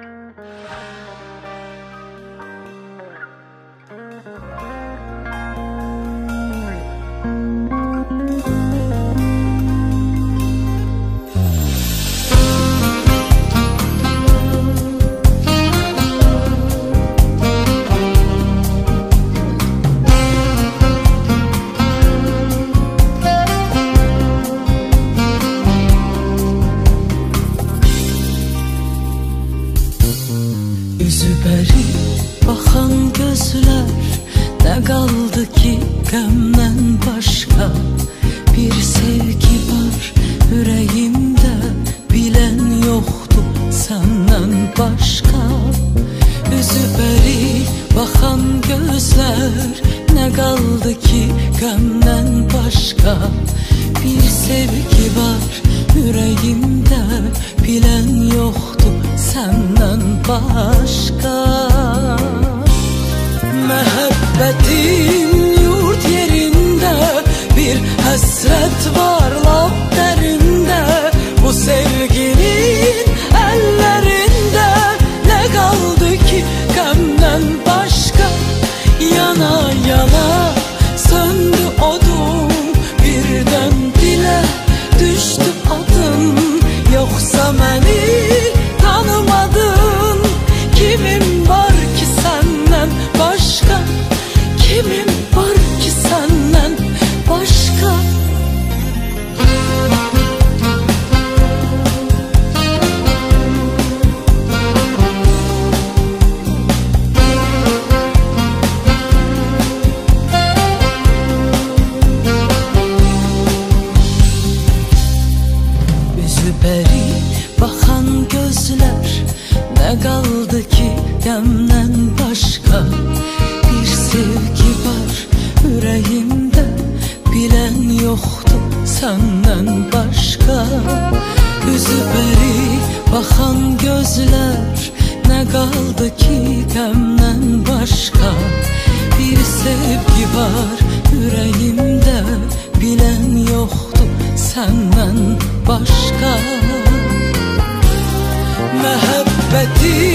Üzüberi bakan gözler, ne kaldı ki gemden başka? Bir sevgi var yüreğimde, bilen yoktu senden başka. Üzüberi bakan gözler, ne kaldı ki gemden başka? Bir sevgi var yüreğimde, bilen yoktu senden başka. Mehebbetin yurt yerinde, bir hasret var lap derinde. Bu sevginin ellerinde, ne kaldı ki gamden başka? Yana yana söndü odum, birden dile düştü adın. Yoksa beni tanımadın, kimim var ki senden başka? Kimim var ki senden başka? Üzüberi bakan gözler, ne kaldı ki demden başka? Bir sevgi var yüreğimde, bilen yoktu senden başka. Üzüberi bakan gözler, ne kaldı ki demden başka? Bir sevgi var yüreğimde, bilen yoktu senden başka. Mehabbeti